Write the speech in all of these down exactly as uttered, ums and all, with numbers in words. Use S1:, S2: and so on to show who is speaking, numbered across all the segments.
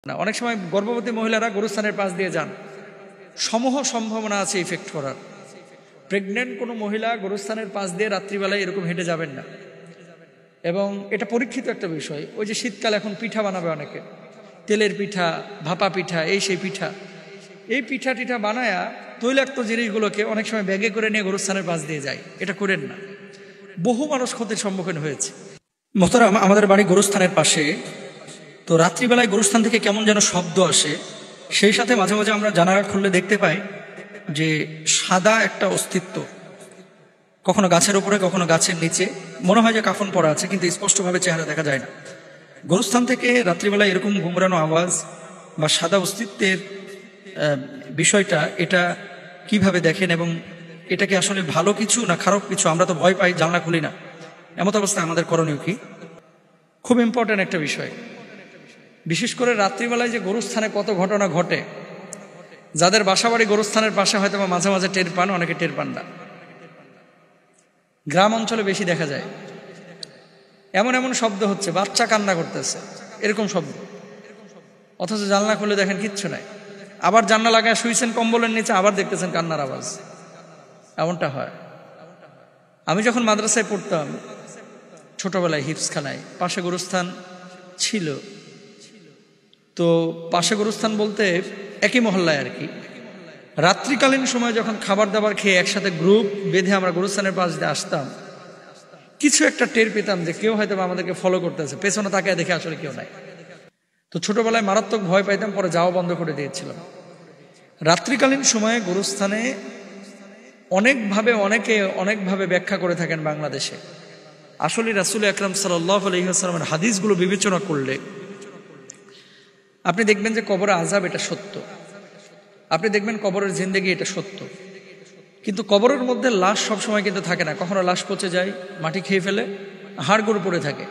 S1: না, অনেক সময় গর্ভবতী মহিলারা গোরস্থানের পাশ দিয়ে যান, সমূহ সম্ভাবনা আছে ইফেক্ট করার। প্রেগনেন্ট কোনো মহিলা গোরস্থানের পাশ দিয়ে রাত্রিবেলায় এরকম হেঁটে যাবেন না। এবং এটা পরীক্ষিত একটা বিষয়। ওই যে শীতকাল এখন পিঠা বানাবে অনেকে, তেলের পিঠা, ভাপা পিঠা, এই সেই পিঠা, এই পিঠা টিঠা বানায়া তৈলাক্ত জিনিসগুলোকে অনেক সময় ব্যাগে করে নিয়ে গোরস্থানের পাশ দিয়ে যায়। এটা করেন না, বহু মানুষ ক্ষতির সম্মুখীন হয়েছে। মোহতারাম, আমাদের বাড়ি গোরস্থানের পাশে, তো রাত্রিবেলায় গোরস্থান থেকে কেমন যেন শব্দ আসে। সেই সাথে মাঝে মাঝে আমরা জানালা খুললে দেখতে পাই যে সাদা একটা অস্তিত্ব, কখনো গাছের উপরে কখনো গাছের নিচে, মনে হয় যে কাফন পরা আছে, কিন্তু স্পষ্টভাবে চেহারা দেখা যায় না। গোরস্থান থেকে রাত্রিবেলায় এরকম গুমরানো আওয়াজ বা সাদা অস্তিত্বের বিষয়টা, এটা কিভাবে দেখেন এবং এটা কি আসলে ভালো কিছু না খারাপ কিছু? আমরা তো ভয় পাই, জানলা খুলি না। এমত অবস্থায় আমাদের করণীয় কি? খুব ইম্পর্ট্যান্ট একটা বিষয়। বিশেষ করে রাত্রিবেলায় যে গোরস্থানে কত ঘটনা ঘটে, যাদের বাসাবাড়ি গোরস্থানের পাশে হয়তো বা মাঝে মাঝে টের পান, অনেকে টের পান না। গ্রাম অঞ্চলে বেশি দেখা যায়। এমন এমন শব্দ হচ্ছে, বাচ্চা কান্না করতেছে, এরকম শব্দ, অথচ জানলা খুলে দেখেন কিচ্ছু নাই। আবার জানলা লাগায় শুয়েছেন কম্বলের নিচে, আবার দেখতেছেন কান্নার আওয়াজ। এমনটা হয়। আমি যখন মাদ্রাসায় পড়তাম ছোটবেলায়, হিফজখানায়, পাশে গোরস্থান ছিল। তো পাশে গোরস্থান বলতে একই মহল্লায় আর কি। রাত্রিকালীন সময় যখন খাবার দাবার খেয়ে একসাথে গ্রুপ বেঁধে আমরা গোরস্থানের পাশ দিয়ে আসতাম, কিছু একটা টের পেতাম যে কেউ হয়তো আমাদেরকে ফলো করতেছে, পেছনে তাকায় দেখে আসলে কেউ নাই। তো ছোটবেলায় মারাত্মক ভয় পাইতাম, পরে যাওয়া বন্ধ করে দিয়েছিলাম। রাত্রিকালীন সময়ে গোরস্থানে অনেকভাবে অনেকে অনেকভাবে ব্যাখ্যা করে থাকেন বাংলাদেশে। আসলে রাসূল আকরাম সাল্লাল্লাহু আলাইহি ওয়াসাল্লামের হাদিসগুলো বিবেচনা করলে আপনি দেখবেন যে কবরে আযাব এটা সত্য, আপনি দেখবেন কবরের জিন্দেগি এটা সত্য। কিন্তু কবরের মধ্যে লাশ সবসময় কিন্তু থাকে না। কখনো লাশ পচে যায়, মাটি খেয়ে ফেলে, হাড়গোড় পড়ে থাকে।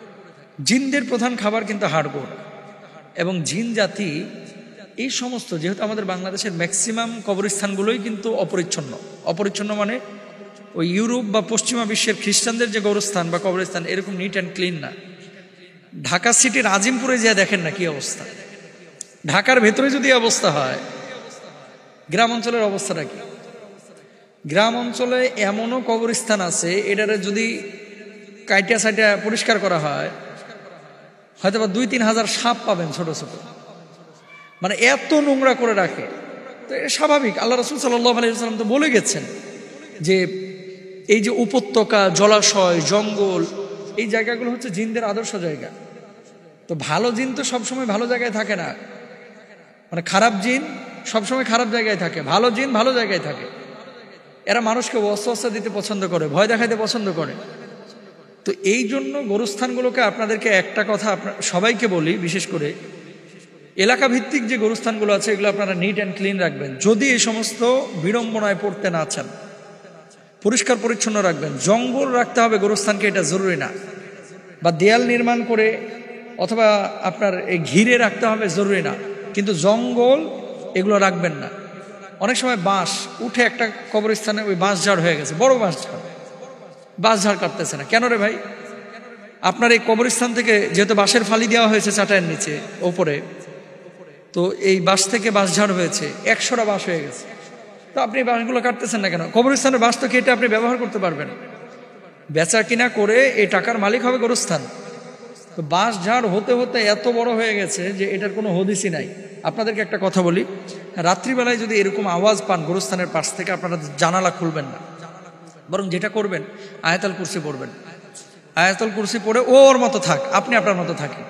S1: জিনদের প্রধান খাবার কিন্তু হাড়গোড়। এবং জিন জাতি এই সমস্ত, যেহেতু আমাদের বাংলাদেশের ম্যাক্সিমাম কবরস্থানগুলোই কিন্তু অপরিচ্ছন্ন। অপরিচ্ছন্ন মানে ওই ইউরোপ বা পশ্চিমা বিশ্বের খ্রিস্টানদের যে কবরস্থান বা কবরস্থান এরকম নিট অ্যান্ড ক্লিন না। ঢাকা সিটির আজিমপুরে যা দেখেন না কি অবস্থা। ঢাকার ভেতরে যদি অবস্থা হয়, গ্রাম অঞ্চলের অবস্থাটা কি? গ্রাম অঞ্চলে এমনও কবরস্থান আছে, এটারে যদি কাইটা সাইটা পরিষ্কার করা হয়, হয়তো বা দুই তিন হাজার সাপ পাবেন ছোট ছোট। মানে এত নোংরা করে রাখে। তো এটা স্বাভাবিক। আল্লাহ রাসূল সাল্লাল্লাহু আলাইহি ওয়াসাল্লাম তো বলে গেছেন যে এই যে উপত্যকা, জলাশয়, জঙ্গল, এই জায়গাগুলো হচ্ছে জিনদের আদর্শ জায়গা। তো ভালো জিন তো সবসময় ভালো জায়গায় থাকে না। মানে খারাপ জিন সবসময় খারাপ জায়গায় থাকে, ভালো জিন ভালো জায়গায় থাকে। এরা মানুষকে ওয়াসওয়াসা দিতে পছন্দ করে, ভয় দেখাইতে পছন্দ করে। তো এই জন্য গোরস্থানগুলোকে আপনাদেরকে একটা কথা সবাইকে বলি, বিশেষ করে এলাকা ভিত্তিক যে গোরস্থানগুলো আছে এগুলো আপনারা নিট অ্যান্ড ক্লিন রাখবেন। যদি এই সমস্ত বিড়ম্বনায় পড়তে না চান, পরিষ্কার পরিচ্ছন্ন রাখবেন। জঙ্গল রাখতে হবে গোরস্থানকে, এটা জরুরি না। বা দেয়াল নির্মাণ করে অথবা আপনার এই ঘিরে রাখতে হবে, জরুরি না। কিন্তু জঙ্গল এগুলো রাখবেন না। অনেক সময় বাঁশ উঠে একটা কবরস্থানে ওই বাঁশ ঝাড় হয়ে গেছে, বড় বাঁশ ঝাড়, বাঁশ ঝাড় কাটতেছে না কেন রে ভাই? আপনার এই কবরস্থান থেকে যেহেতু বাঁশের ফালি দেওয়া হয়েছে চাটাইয়ের নিচে ওপরে, তো এই বাঁশ থেকে বাঁশ ঝাড় হয়েছে, একশোটা বাঁশ হয়ে গেছে। তো আপনি বাঁশগুলো কাটতেছেন না কেন? কবরস্থানের বাঁশ তো কেটে আপনি ব্যবহার করতে পারবেন। বেচা কিনা করে এই টাকার মালিক হবে গোরস্থান। তো বাঁশ ঝাড় হতে হতে এত বড় হয়ে গেছে যে এটার কোনো হদিসই নাই। আপনাদেরকে একটা কথা বলি, রাত্রিবেলায় যদি এরকম আওয়াজ পান গোরস্থানের পাশ থেকে, আপনারা জানালা খুলবেন না, বরং যেটা করবেন আয়াতুল কুরসি পড়বেন। আয়াতুল কুরসি পড়ে ওর মতো থাক, আপনি আপনার মতো থাকেন।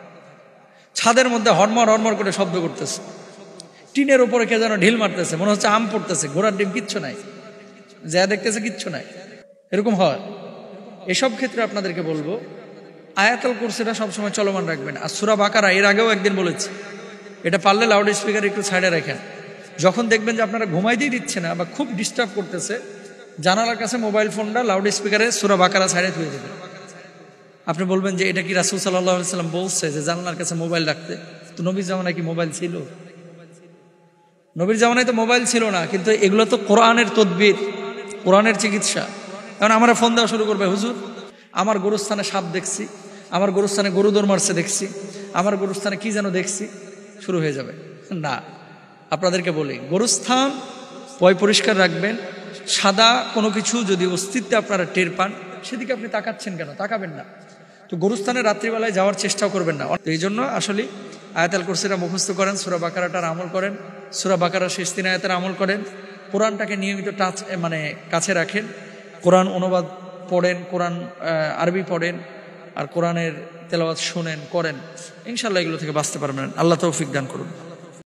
S1: ছাদের মধ্যে হরমর হরমর করে শব্দ করতেছে, টিনের উপরে কে যেন ঢিল মারতেছে, মনে হচ্ছে আম পড়তেছে, ঘোড়ার ডিম, কিচ্ছু নাই, যা দেখতেছে কিচ্ছু নাই, এরকম হয়। এসব ক্ষেত্রে আপনাদেরকে বলবো আয়াতুল কুরসিটা সবসময় চলমান রাখবেন। আর সূরা বাকারা এর আগেও একদিন বলেছি, এটা পারলে লাউড স্পিকার একটু সাইডে রাখেন। যখন দেখবেন যে আপনারা ঘুমাইতেই দিচ্ছে না বা খুব ডিস্টার্ব করতেছে, জানালার কাছে মোবাইল ফোনটা লাউড স্পিকারে সূরা বাকারা সাইডে ধুয়ে দেবেন। আপনি বলবেন যে এটা কি রাসূল সাল্লাল্লাহু আলাইহি ওয়াসাল্লাম বলছে যে জানালার কাছে মোবাইল রাখতে? তো নবীর জামানায় কি মোবাইল ছিল? নবীর জামানায় তো মোবাইল ছিল না, কিন্তু এগুলো তো কোরআনের তদবির, কোরআনের চিকিৎসা। এখন আমরা ফোন দেওয়া শুরু করবে, হুজুর আমার গোরস্থানে সাপ দেখছি, আমার গোরস্থানে গরু দৌড় মারছে দেখছি, আমার গোরস্থানে কি যেন দেখছি। শুরু হয়ে যাবে না। আপনাদেরকে বলি, গোরস্থান পয় পরিষ্কার রাখবেন। সাদা কোনো কিছু যদি অস্তিত্বে আপনারা টের পান, সেদিকে আপনি তাকাচ্ছেন কেন? তাকাবেন না। তো গোরস্থানে রাত্রিবেলায় যাওয়ার চেষ্টাও করবেন না। এই জন্য আসলে আয়াতুল কুরসিটা মুখস্থ করেন, সূরা বাকারাটার আমল করেন, সূরা বাকারার শেষ তিন আয়াতের আমল করেন, কোরআনটাকে নিয়মিত টাচ মানে কাছে রাখেন, কোরআন অনুবাদ পড়েন, কোরআন আরবি পড়েন, আর কোরআনের তেলাওয়াত শোনেন, করেন। ইনশাআল্লাহ এগুলো থেকে বাঁচতে পারবেন। আল্লাহ তৌফিক দান করুন।